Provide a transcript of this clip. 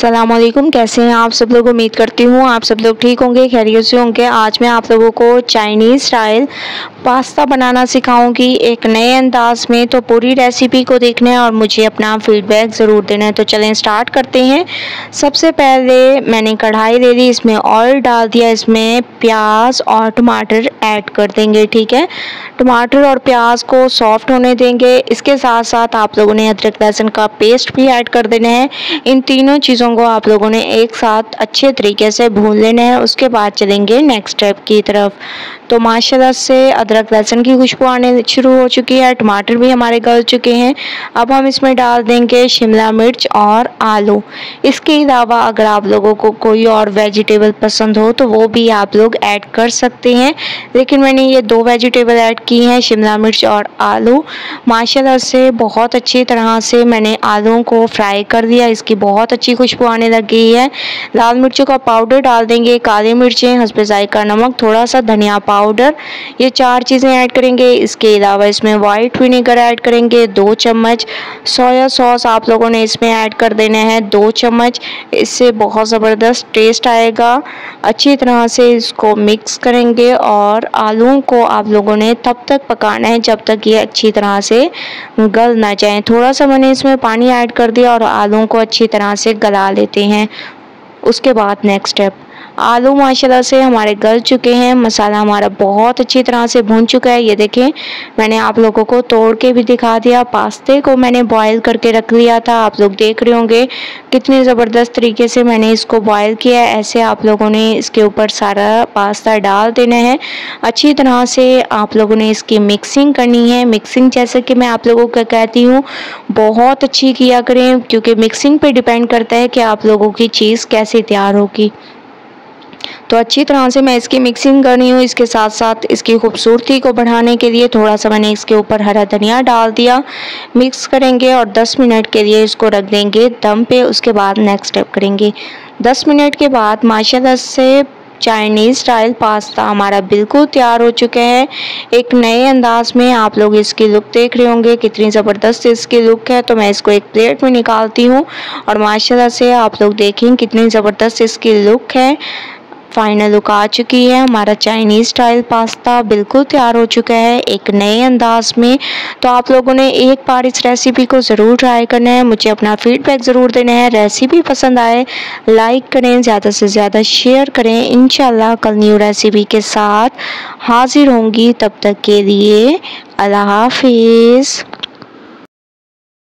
अस्सलामुअलैकुम, कैसे हैं आप सब लोग। उम्मीद करती हूँ आप सब लोग ठीक होंगे, खैरियत से होंगे। आज मैं आप लोगों को चाइनीज़ स्टाइल पास्ता बनाना सिखाऊंगी एक नए अंदाज में। तो पूरी रेसिपी को देखना है और मुझे अपना फीडबैक ज़रूर देना है। तो चलें स्टार्ट करते हैं। सबसे पहले मैंने कढ़ाई ले ली, इसमें ऑयल डाल दिया, इसमें प्याज और टमाटर ऐड कर देंगे। ठीक है, टमाटर और प्याज को सॉफ्ट होने देंगे। इसके साथ साथ आप लोगों ने अदरक लहसुन का पेस्ट भी ऐड कर देना है। इन तीनों चीज़ों को आप लोगों ने एक साथ अच्छे तरीके से भून लेना है। उसके बाद चलेंगे नेक्स्ट स्टेप की तरफ। तो माशाल्लाह से अदरक लहसुन की खुशबू आने शुरू हो चुकी है, टमाटर भी हमारे गल चुके हैं। अब हम इसमें डाल देंगे शिमला मिर्च और आलू। इसके अलावा अगर आप लोगों को कोई और वेजिटेबल पसंद हो तो वो भी आप लोग ऐड कर सकते हैं, लेकिन मैंने ये दो वेजिटेबल ऐड की हैं, शिमला मिर्च और आलू। माशाल्लाह से बहुत अच्छी तरह से मैंने आलूओं को फ्राई कर दिया। इसकी बहुत अच्छी खुशबू आने लग गई है। लाल मिर्चों का पाउडर डाल देंगे, काली मिर्चें, हस्बे जायका नमक, थोड़ा सा धनिया पाउडर, ये 4 चीज़ें ऐड करेंगे। इसके अलावा इसमें वाइट विनेगर ऐड करेंगे 2 चम्मच। सोया सॉस आप लोगों ने इसमें ऐड कर देना है 2 चम्मच। इससे बहुत ज़बरदस्त टेस्ट आएगा। अच्छी तरह से इसको मिक्स करेंगे और आलूओं को आप लोगों ने तब तक पकाना है जब तक ये अच्छी तरह से गल ना जाए। थोड़ा सा मैंने इसमें पानी ऐड कर दिया और आलूओं को अच्छी तरह से गला लेते हैं। उसके बाद नेक्स्ट स्टेप, आलू माशाल्लाह से हमारे गल चुके हैं, मसाला हमारा बहुत अच्छी तरह से भून चुका है। ये देखें, मैंने आप लोगों को तोड़ के भी दिखा दिया। पास्ते को मैंने बॉईल करके रख लिया था, आप लोग देख रहे होंगे कितनी ज़बरदस्त तरीके से मैंने इसको बॉईल किया है। ऐसे आप लोगों ने इसके ऊपर सारा पास्ता डाल देना है। अच्छी तरह से आप लोगों ने इसकी मिक्सिंग करनी है। मिक्सिंग जैसे कि मैं आप लोगों को कहती हूँ बहुत अच्छी किया करें, क्योंकि मिक्सिंग पे डिपेंड करता है कि आप लोगों की चीज़ कैसे तैयार होगी। तो अच्छी तरह से मैं इसकी मिक्सिंग कर रही हूँ। इसके साथ साथ इसकी खूबसूरती को बढ़ाने के लिए थोड़ा सा मैंने इसके ऊपर हरा धनिया डाल दिया। मिक्स करेंगे और 10 मिनट के लिए इसको रख देंगे दम पे। उसके बाद नेक्स्ट स्टेप करेंगे। 10 मिनट के बाद माशाल्लाह से चाइनीज़ स्टाइल पास्ता हमारा बिल्कुल तैयार हो चुका है एक नए अंदाज में। आप लोग इसकी लुक देख रहे होंगे कितनी ज़बरदस्त इसकी लुक है। तो मैं इसको एक प्लेट में निकालती हूँ और माशाल्लाह से आप लोग देखें कितनी ज़बरदस्त इसकी लुक है। फाइनल लुक आ चुकी है। हमारा चाइनीज़ स्टाइल पास्ता बिल्कुल तैयार हो चुका है एक नए अंदाज में। तो आप लोगों ने एक बार इस रेसिपी को ज़रूर ट्राई करना है, मुझे अपना फीडबैक ज़रूर देना है। रेसिपी पसंद आए लाइक करें, ज़्यादा से ज़्यादा शेयर करें। इंशाल्लाह कल न्यू रेसिपी के साथ हाजिर होंगी। तब तक के लिए अल्लाह हाफिज़।